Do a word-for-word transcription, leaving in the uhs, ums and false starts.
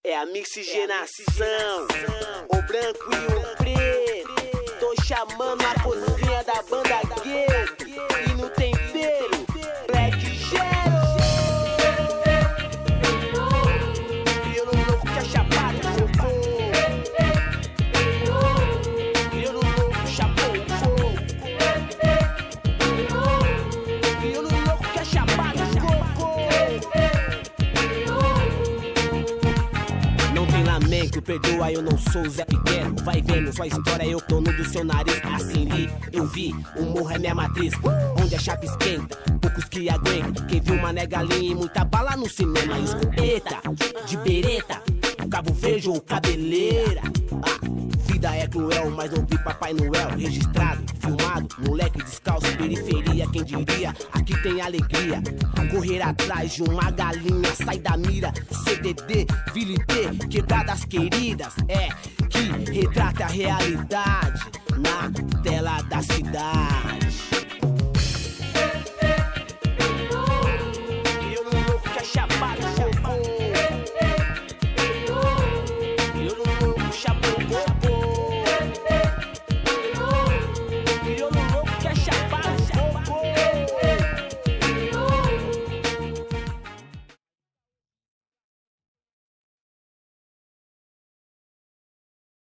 É a mixigenação, o branco e o preto. Tô chamando a cozinha da banda gay. E no tempero, black gelo. Crioulo louco que é chapado, cocô. Crioulo louco, chapou, fogo. Crioulo louco que é chapado, cocô. Não tem lamento, perdoa, eu não sou o Zé Pequeno. Vai vendo sua história, eu tô no do seu nariz. Assim li, eu vi, o morro é minha matriz. Onde a chapa esquenta, poucos que aguentam. Quem viu uma negalinha e muita bala no cinema. Escopeta, de bereta, cabo verde ou cabeleira. Ah, vida é cruel, mas não vi Papai Noel. Registrado, filmado, moleque descalço, periferia, quem diria? Aqui tem alegria, correr atrás de uma galinha. Sai da mira, C D D, Vilité, quebradas queridas. É, que retrata a realidade na tela da cidade.